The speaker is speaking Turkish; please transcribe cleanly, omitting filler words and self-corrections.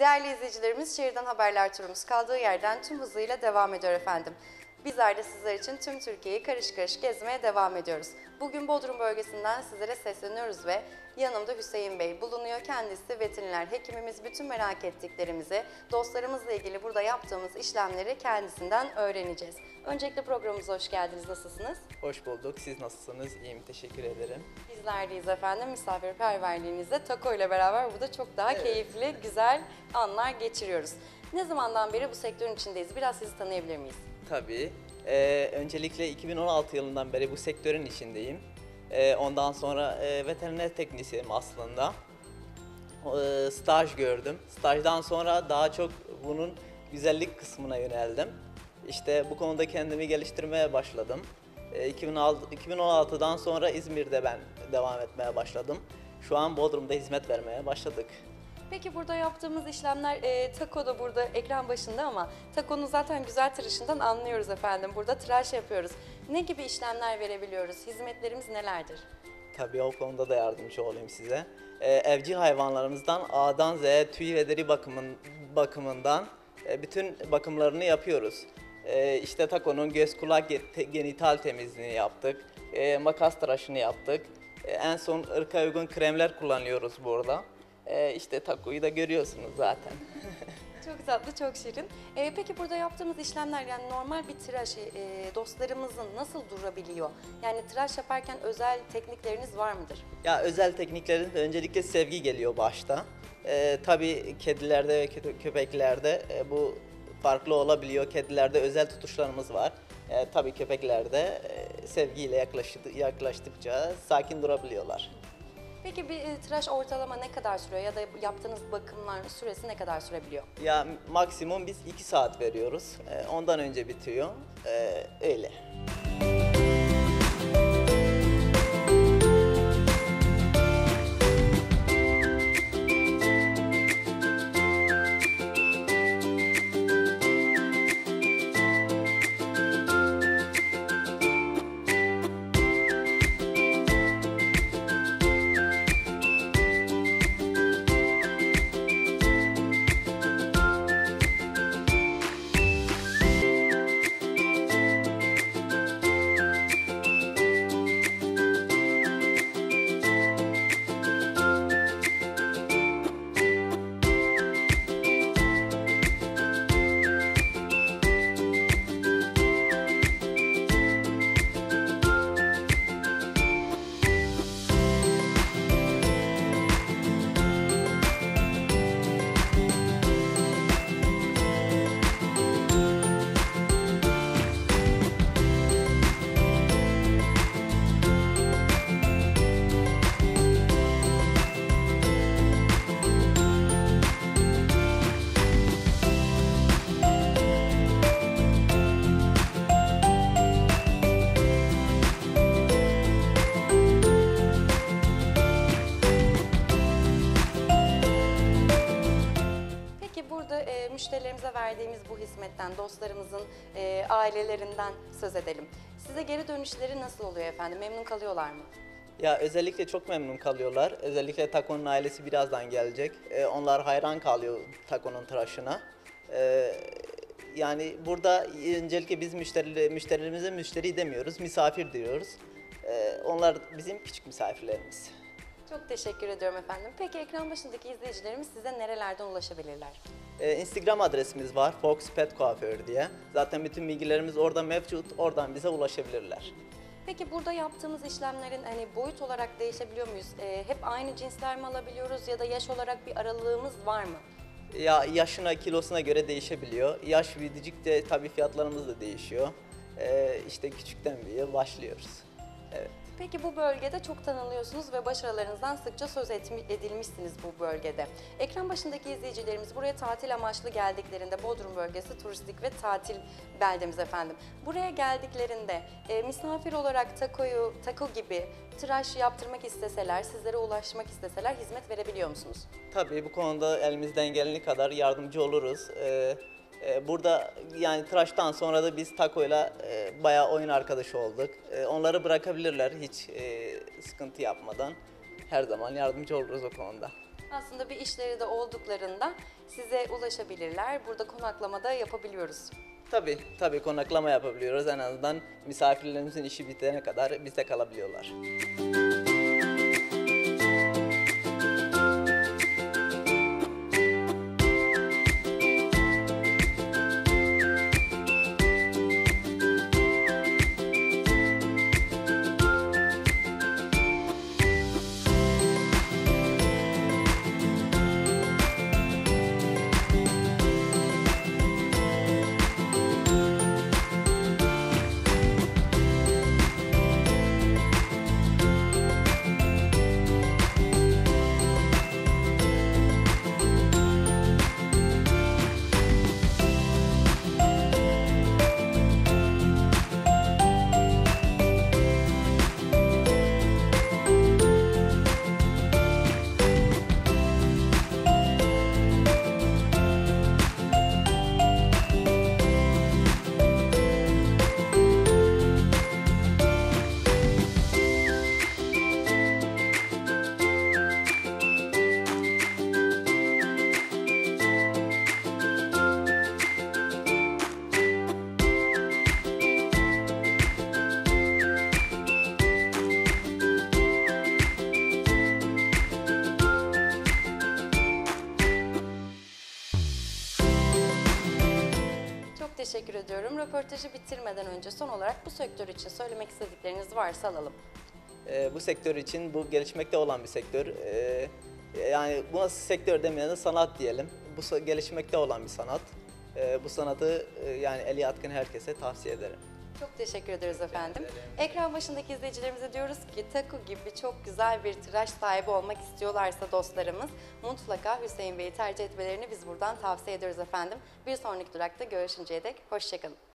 Değerli izleyicilerimiz, Şehirden Haberler turumuz kaldığı yerden tüm hızıyla devam ediyor efendim. Bizler de sizler için tüm Türkiye'yi karış karış gezmeye devam ediyoruz. Bugün Bodrum bölgesinden sizlere sesleniyoruz ve yanımda Hüseyin Bey bulunuyor. Kendisi veteriner hekimimiz. Bütün merak ettiklerimizi, dostlarımızla ilgili burada yaptığımız işlemleri kendisinden öğreneceğiz. Öncelikle programımıza hoş geldiniz. Nasılsınız? Hoş bulduk. Siz nasılsınız? İyiyim. Teşekkür ederim. Bizler deyiz efendim. Misafirperverliğinizle Tako ile beraber burada çok daha keyifli, güzel anlar geçiriyoruz. Ne zamandan beri bu sektörün içindeyiz? Biraz sizi tanıyabilir miyiz? Tabii. Öncelikle 2016 yılından beri bu sektörün içindeyim. Ondan sonra veteriner teknisyenim aslında. Staj gördüm. Stajdan sonra daha çok bunun güzellik kısmına yöneldim. İşte bu konuda kendimi geliştirmeye başladım. 2016'dan sonra İzmir'de ben devam etmeye başladım. Şu an Bodrum'da hizmet vermeye başladık. Peki burada yaptığımız işlemler, Tako da burada ekran başında ama Tako'nun zaten güzel tıraşından anlıyoruz efendim. Burada tıraş yapıyoruz. Ne gibi işlemler verebiliyoruz? Hizmetlerimiz nelerdir? Tabii o konuda da yardımcı olayım size. Evcil hayvanlarımızdan A'dan Z'ye tüy ve deri bakımından bütün bakımlarını yapıyoruz. İşte Tako'nun göz kulak genital temizliğini yaptık. Makas tıraşını yaptık. En son ırka uygun kremler kullanıyoruz burada. İşte Tako'yu da görüyorsunuz zaten. Çok tatlı, çok şirin. Peki burada yaptığımız işlemler, yani normal bir tıraş dostlarımızın nasıl durabiliyor? Yani tıraş yaparken özel teknikleriniz var mıdır? Ya özel tekniklerin öncelikle sevgi geliyor başta. Tabii kedilerde ve köpeklerde bu farklı olabiliyor. Kedilerde özel tutuşlarımız var. Tabii köpeklerde sevgiyle yaklaştıkça sakin durabiliyorlar. Peki bir tıraş ortalama ne kadar sürüyor ya da yaptığınız bakımlar süresi ne kadar sürebiliyor? Ya maksimum biz 2 saat veriyoruz. Ondan önce bitiyor. Öyle. Müşterilerimize verdiğimiz bu hizmetten, dostlarımızın ailelerinden söz edelim. Size geri dönüşleri nasıl oluyor efendim? Memnun kalıyorlar mı? Ya özellikle çok memnun kalıyorlar. Özellikle Tako'nun ailesi birazdan gelecek. Onlar hayran kalıyor Tako'nun tıraşına. Yani burada öncelikle biz müşterilerimize müşteri demiyoruz, misafir diyoruz. Onlar bizim küçük misafirlerimiz. Çok teşekkür ediyorum efendim. Peki ekran başındaki izleyicilerimiz size nerelerden ulaşabilirler? Instagram adresimiz var, Fox Pet Kuaför diye. Zaten bütün bilgilerimiz orada mevcut, oradan bize ulaşabilirler. Peki burada yaptığımız işlemlerin hani boyut olarak değişebiliyor muyuz? Hep aynı cinsler mi alabiliyoruz ya da yaş olarak bir aralığımız var mı? Ya yaşına, kilosuna göre değişebiliyor. Yaş büyüdükçe tabii fiyatlarımız da değişiyor. İşte küçükten büyüğe başlıyoruz. Evet. Peki bu bölgede çok tanınıyorsunuz ve başarılarınızdan sıkça söz edilmişsiniz bu bölgede. Ekran başındaki izleyicilerimiz buraya tatil amaçlı geldiklerinde, Bodrum bölgesi turistik ve tatil beldemiz efendim. Buraya geldiklerinde misafir olarak Tako gibi tıraş yaptırmak isteseler, sizlere ulaşmak isteseler hizmet verebiliyor musunuz? Tabii bu konuda elimizden geleni kadar yardımcı oluruz. Burada yani tıraştan sonra da biz Tako'yla bayağı oyun arkadaşı olduk. Onları bırakabilirler hiç sıkıntı yapmadan. Her zaman yardımcı oluruz o konuda. Aslında bir işleri de olduklarında size ulaşabilirler. Burada konaklama da yapabiliyoruz. Tabii konaklama yapabiliyoruz. En azından misafirlerimizin işi bitene kadar bizde kalabiliyorlar. Çok teşekkür ediyorum. Röportajı bitirmeden önce son olarak bu sektör için söylemek istedikleriniz varsa alalım. Bu sektör için bu gelişmekte olan bir sektör. Yani bu nasıl sektör demeyelim de sanat diyelim. Bu gelişmekte olan bir sanat. Bu sanatı yani eli yatkın herkese tavsiye ederim. Çok teşekkür ederiz efendim. Ekran başındaki izleyicilerimize diyoruz ki Taku gibi çok güzel bir tıraş sahibi olmak istiyorlarsa dostlarımız mutlaka Hüseyin Bey'i tercih etmelerini biz buradan tavsiye ediyoruz efendim. Bir sonraki durakta görüşünceye dek hoşçakalın.